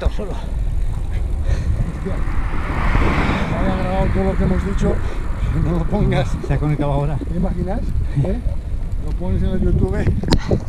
conectado solo. Hostia. Había grabado todo lo que hemos dicho. No lo pongas. Se ha conectado ahora. ¿Te imaginas? ¿Eh? Lo pones en el YouTube.